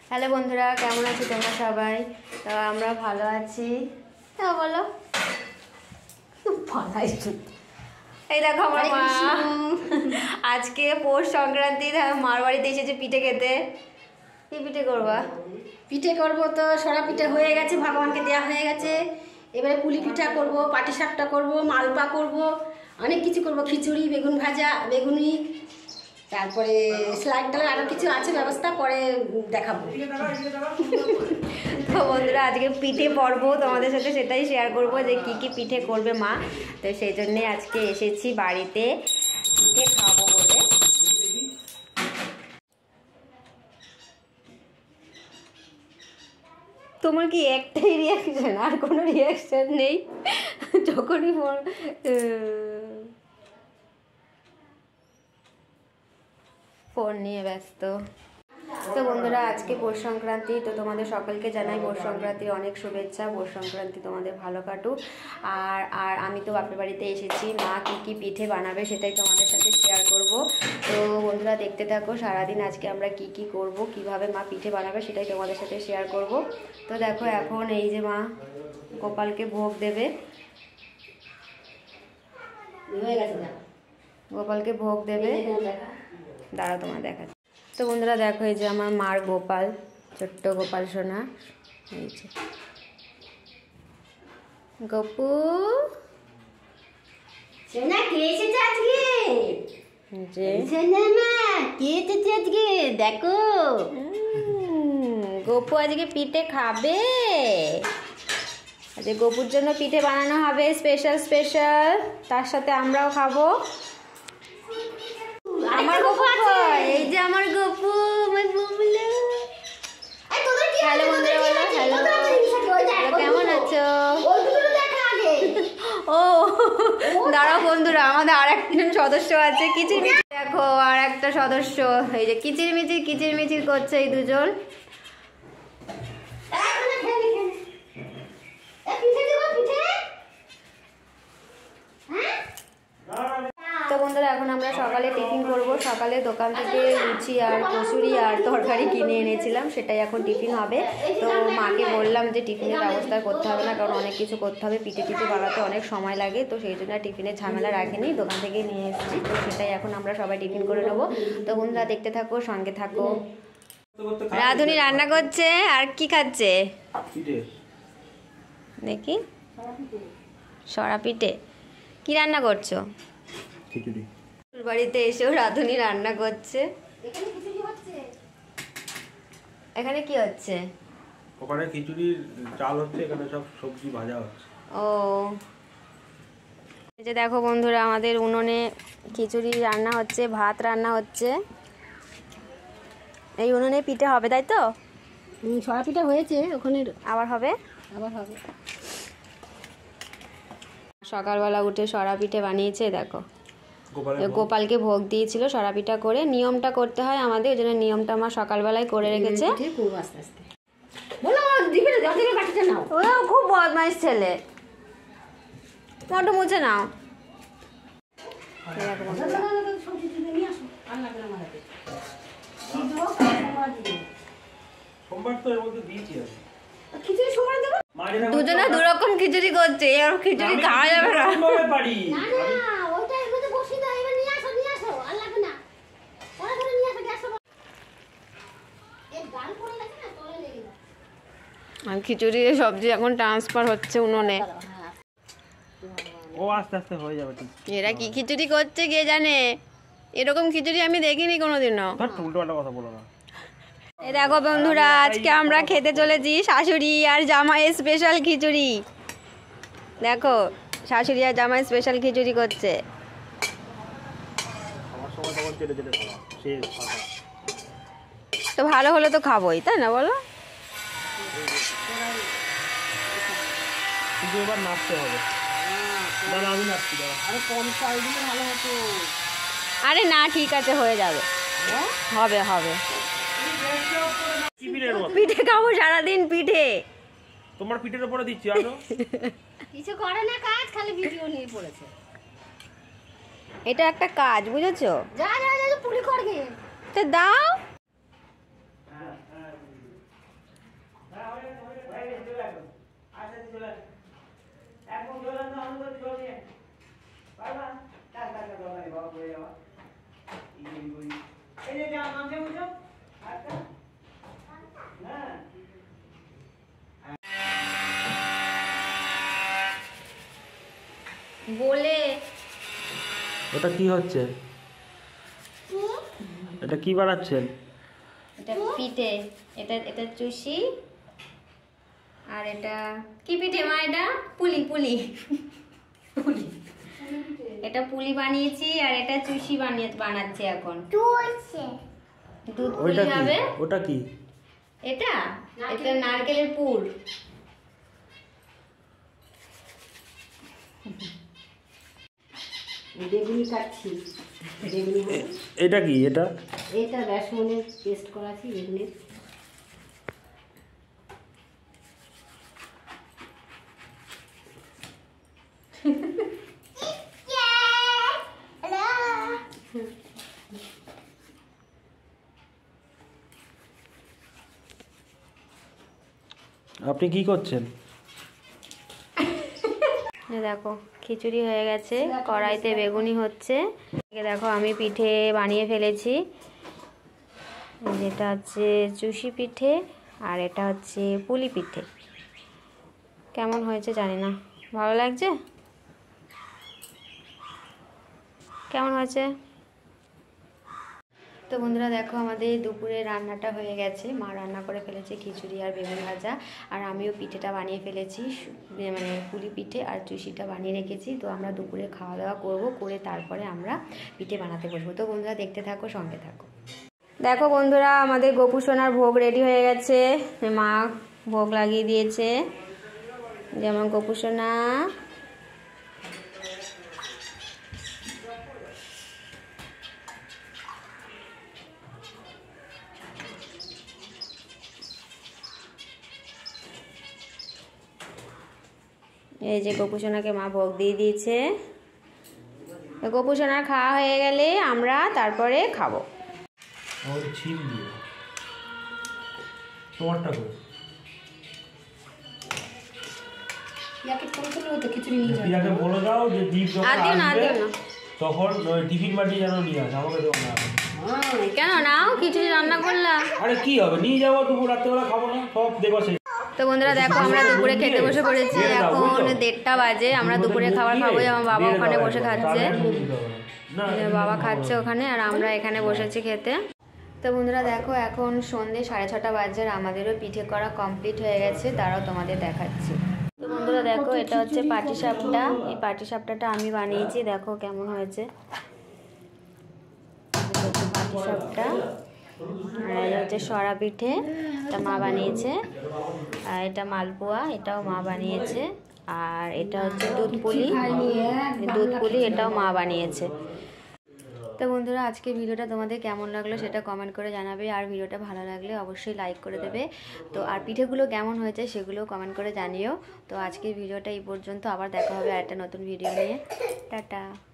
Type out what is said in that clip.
Hello বন্ধুরা, কেমন আছো তোমরা সবাই? তো আমরা ভালো আছি। হ্যাঁ বলো। এই দেখো আমার মা আজকে পৌষ সংক্রান্তির মার বাড়িতে এসেছে পিঠে খেতে। কি পিঠে করবা? পিঠে করবো তো সরা পিঠে হয়ে গেছে, ভগবানকে দেওয়া হয়ে গেছে। এবারে পুলি পিঠা করব, পাটিসাপটা করব, মালপা করব, অনেক কিছু করব। খিচুড়ি, বেগুন ভাজা, বেগুনি, তারপরে স্লাইড ডালের আরও কিছু আছে ব্যবস্থা, পরে দেখাবো। তো বন্ধুরা আজকে পিঠে পর্ব, তোমাদের সাথে সেটাই শেয়ার করব যে কি কি পিঠে করবে মা। তো সেই জন্যে আজকে এসেছি বাড়িতে পিঠে খাবো বলে। তোমার কি একটাই রিয়াকশন, আর কোনো রিয়াকশন নেই? যখনই ফোন নিয়ে ব্যস্ত। তো বন্ধুরা আজকে পৌষ সংক্রান্তি, তো তোমাদের সকলকে জানাই পৌষ সংক্রান্তির অনেক শুভেচ্ছা। পৌষ সংক্রান্তি তোমাদের ভালো কাটুক। আর আর আমি তো বাপের বাড়িতে এসেছি, মা কী কী পিঠে বানাবে সেটাই তোমাদের সাথে শেয়ার করব। তো বন্ধুরা দেখতে থাকো, সারাদিন আজকে আমরা কি কি করব, কিভাবে মা পিঠে বানাবে সেটাই তোমাদের সাথে শেয়ার করব। তো দেখো এখন এই যে মা গোপালকে ভোগ দেবে, গোপালকে ভোগ দেবে। দাঁড়া তোমার দেখাচ্ছি। তো বন্ধুরা দেখো এই যে আমার মার গোপাল, ছোট্ট গোপাল সোনা। এই যে গপু সোনা কে এসেছে আজকে? যে সোনা মা কে এসেছে আজকে দেখো। গপু আজকে পিঠে খাবে। আজকে গপুর জন্য পিঠে বানানো হবে স্পেশাল স্পেশাল, তার সাথে আমরাও খাবো। আমার গপু এই যে আমার গপু, আমার বুবলু। হ্যালো বন্ধুরা, বলো হ্যালো, কেমন আছো? ও দাঁড়াও বন্ধুরা, আমাদের আর একজন সদস্য আছে কিচিরমিচির। দেখো আর একটা সদস্য, এই যে কিচিরমিচির কিচিরমিচির করছে এই দুজন। তো বন্ধুরা এখন আমরা সকালে টিফিন করব। সকালে দোকান থেকে লুচি আর কচুরি আর তরকারি কিনে এনেছিলাম, সেটাই এখন টিফিন হবে। তো মাকে বললাম যে টিফিনের ব্যবস্থা করতে হবে না, কারণ অনেক কিছু করতে হবে, পিঠে টিঠে বানাতে অনেক সময় লাগে। তো সেই জন্য টিফিনের ঝামেলা রাখিনি, দোকান থেকে নিয়ে এসেছি। তো সেটাই এখন আমরা সবাই টিফিন করে নেবো। তো বন্ধুরা দেখতে থাকো, সঙ্গে থাকো। রাধুনি রান্না করছে, আর কি খাচ্ছে দেখি? সরা পিঠে। কি রান্না করছো? খিচুড়ি। বাড়িতে এসেও রাধুনি রান্না করছে। এখানে কি হচ্ছে? ওখানে খিচুড়ির চাল হচ্ছে, এখানে সব সবজি ভাজা হচ্ছে। ও এই যে দেখো বন্ধুরা, আমাদের উনুনে খিচুড়ি রান্না হচ্ছে, ভাত রান্না হচ্ছে। এই উনুনে পিঠে হবে, তাই তো? সরা পিঠা হয়েছে, ওখানে আবার হবে, আবার হবে। সকালবেলা উঠে সরা পিঠে বানিয়েছে। দেখো গোপালের গোপালকে ভোগ দিয়েছিল সরা পিঠা করে। নিয়মটা করতে হয় আমাদের, ওই জন্য নিয়মটা মা সকালবেলায় করে রেখেছে। আস্তে আস্তে বলো, দিবে জল থেকে কাটিতে নাও। ও খুব বদমাইশ ছেলে, মোটো মুছে নাও। সোমবার তো এর মধ্যে দিয়েছি আমি। খিচুড়ি সোমবার দেবো। দুজনে দুরকম খিচুড়ি করছে, আর খিচুড়ি খাওয়া যাবে না। কিভাবে পারি? না না, ওইটা এর মধ্যে বসিয়ে দাও। এবার নিয়ে আসো, আর লাগবে না। পরে করে নিয়ে আসো, গ্যাস এই গাল পড়ে গেছে না, তলে লেগে যাবে। আর খিচুড়ি সবজি এখন ট্রান্সফার হচ্ছে উনুনে। ও আস্তে আস্তে হয়ে যাবে ঠিক। এরা কি খিচুড়ি করছে কে জানে, এরকম খিচুড়ি আমি দেখিনি কোনোদিনও। ধর উল্টোপাল্টা কথা বলো না। এই দেখো বন্ধুরা, আজকে আমরা খেতে চলেছি শাশুড়ি আর জামাই স্পেশাল খিচুড়ি। দেখো শাশুড়ি আর জামাই স্পেশাল খিচুড়ি করছে। আমার সময় তখন চেটে চেটে খাওয়া শেষ কথা। তো ভালো হলে তো খাবোই, তাই না বলো? কিন্তু এবার নাচতে হবে। দাদা আমি নাচছি, দাদা। আরে কম চাল দিলে ভালো হতো। আরে না, ঠিক আছে, হয়ে যাবে, হবে হবে। কি পিঠের মতো? পিঠে খাবো সারাদিন, পিঠে। তোমার পিঠের উপরে দিচ্ছি আনো। কিছু করে না কাজ, খালি ভিডিও নিয়ে পড়েছে। এটা একটা কাজ, বুঝেছো? যা যা যা পুলি করবে। তো দাও। বলে ওটা কি হচ্ছে? এটা কি বানাচ্ছেন? এটা পিঠে, এটা এটা চুষি, আর এটা কি পিঠে মা? এটা পুলি পুলি পুলি। এটা পুলি বানিয়েছি আর এটা চুষি বানাচ্ছি এখন। দুধ পুলি ওইটা কি? হবে। ওটা কি? এটা এটা নারকেলের পুর। বেগুনি কাটছি, বেগুনি হবে। এটা কি? এটা এটা বেসনের পেস্ট করা আছে বেগুনের। আপনি কি করছেন? দেখো খিচুড়ি হয়ে গেছে, কড়াইতে বেগুনি হচ্ছে। দেখো আমি পিঠে বানিয়ে ফেলেছি, যেটা হচ্ছে চুষি পিঠে আর এটা হচ্ছে পুলি পিঠে। কেমন হয়েছে জানি না, ভালো লাগছে? কেমন হয়েছে? তো বন্ধুরা দেখো আমাদের দুপুরে রান্নাটা হয়ে গেছে। মা রান্না করে ফেলেছে খিচুড়ি আর বেগুন ভাজা, আর আমিও পিঠেটা বানিয়ে ফেলেছি, মানে পুলি পিঠে আর চুষিটা বানিয়ে রেখেছি। তো আমরা দুপুরে খাওয়া দাওয়া করব, করে তারপরে আমরা পিঠে বানাতে বসবো। তো বন্ধুরা দেখতে থাকো, সঙ্গে থাকো। দেখো বন্ধুরা আমাদের গোপু সোনার ভোগ রেডি হয়ে গেছে, মা ভোগ লাগিয়ে দিয়েছে। যেমন গোপু সোনা, এই যে গোপু সোনাকে মা ভোগ দিয়ে দিয়েছে। গোপু সোনার খাওয়া হয়ে গেলে আমরা তারপরে খাবো। ছিল দিয়ে তোমারটা করে পিয়াকে বলে দাও যে দীপ যখন আসবে তখন টিফিন বাটি যেন নিয়ে আসে, আমাকে দেবো না। কেন নাও, খিচুড়ি রান্না করলাম। আরে কি হবে, নিয়ে যাবো, দুপুর রাত্রেবেলা খাবো না, সব দেবো সেই। তো বন্ধুরা দেখো আমরা দুপুরে খেতে বসে পড়েছি, এখন 1:30 বাজে। আমরা দুপুরে খাবার খাবো, আমার বাবা ওখানে বসে খাচ্ছে, বাবা খাচ্ছে ওখানে আর আমরা এখানে বসেছি খেতে। তো বন্ধুরা দেখো এখন সন্ধ্যে 6:30 বাজে, আর আমাদেরও পিঠে করা কমপ্লিট হয়ে গেছে, তারাও তোমাদের দেখাচ্ছি। তো বন্ধুরা দেখো এটা হচ্ছে পাটিসাপটা, এই পাটিসাপটাটা আমি বানিয়েছি, দেখো কেমন হয়েছে পাটিসাপটা। আর এটা হচ্ছে সরা পিঠে, এটা মা বানিয়েছে। আর এটা মালপোয়া, এটাও মা বানিয়েছে। আর এটা হচ্ছে দুধ পুলি, এটাও মা বানিয়েছে। তো বন্ধুরা আজকে ভিডিওটা তোমাদের কেমন লাগলো সেটা কমেন্ট করে জানাবে, আর ভিডিওটা ভালো লাগলে অবশ্যই লাইক করে দেবে। তো আর পিঠেগুলো কেমন হয়েছে সেগুলো কমেন্ট করে জানিও। তো আজকের ভিডিওটা এই পর্যন্ত, আবার দেখা হবে আরেকটা নতুন ভিডিও নিয়ে। টাটা।